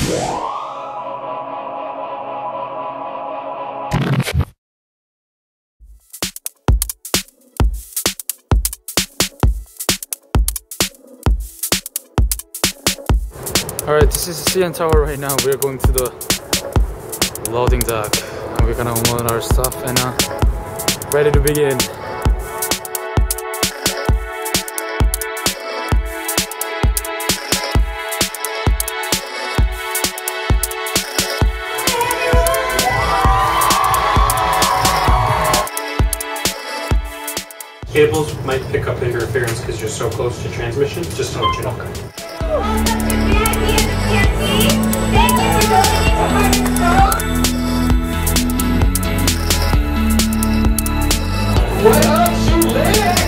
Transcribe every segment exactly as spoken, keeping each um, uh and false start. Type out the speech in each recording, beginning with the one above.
Alright, this is the C N Tower right now. We're going to the loading dock and we're gonna unload our stuff and uh, ready to begin. Cables might pick up interference because you're so close to transmission, just to let you know. What up, you lit?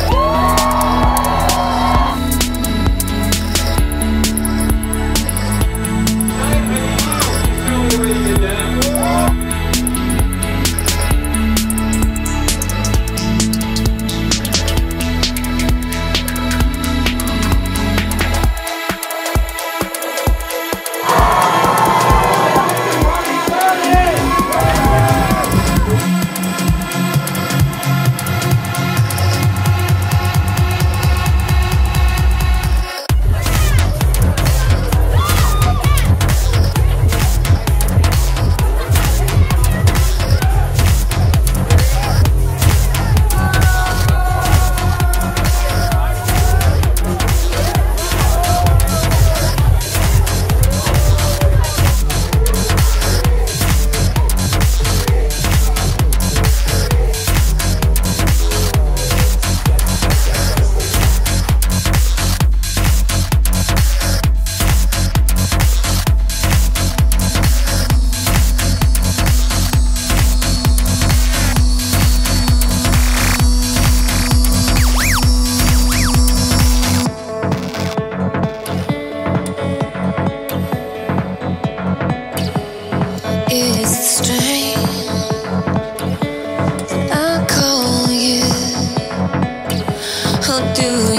Do